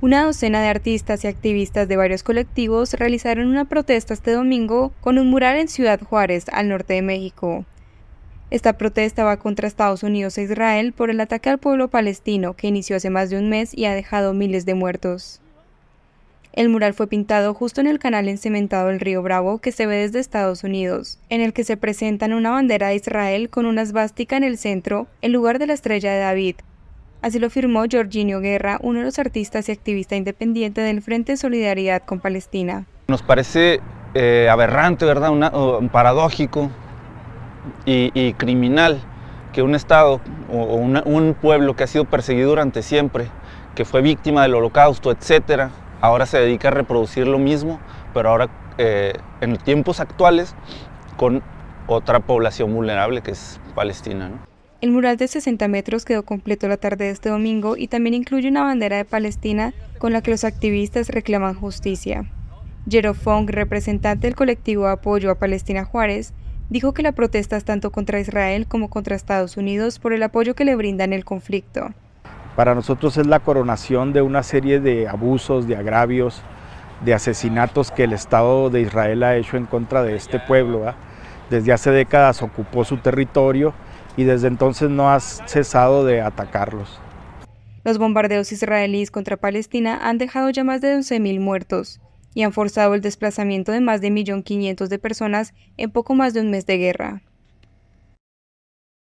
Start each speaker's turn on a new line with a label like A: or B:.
A: Una docena de artistas y activistas de varios colectivos realizaron una protesta este domingo con un mural en Ciudad Juárez, al norte de México. Esta protesta va contra Estados Unidos e Israel por el ataque al pueblo palestino que inició hace más de un mes y ha dejado miles de muertos. El mural fue pintado justo en el canal encementado del río Bravo que se ve desde Estados Unidos, en el que se presentan una bandera de Israel con una esvástica en el centro, en lugar de la estrella de David. Así lo afirmó Jorginho Guerra, uno de los artistas y activista independiente del Frente de Solidaridad con Palestina.
B: Nos parece aberrante, ¿verdad? Paradójico y criminal que un Estado o un pueblo que ha sido perseguido durante siempre, que fue víctima del Holocausto, etcétera, ahora se dedica a reproducir lo mismo, pero ahora en tiempos actuales con otra población vulnerable que es Palestina, ¿no?
A: El mural de 60 metros quedó completo la tarde de este domingo y también incluye una bandera de Palestina con la que los activistas reclaman justicia. Jero Fong, representante del colectivo de apoyo a Palestina Juárez, dijo que la protesta es tanto contra Israel como contra Estados Unidos por el apoyo que le brindan en el conflicto.
C: Para nosotros es la coronación de una serie de abusos, de agravios, de asesinatos que el Estado de Israel ha hecho en contra de este pueblo, ¿verdad? Desde hace décadas ocupó su territorio y desde entonces no ha cesado de atacarlos.
A: Los bombardeos israelíes contra Palestina han dejado ya más de 11.000 muertos y han forzado el desplazamiento de más de 1.500.000 de personas en poco más de un mes de guerra.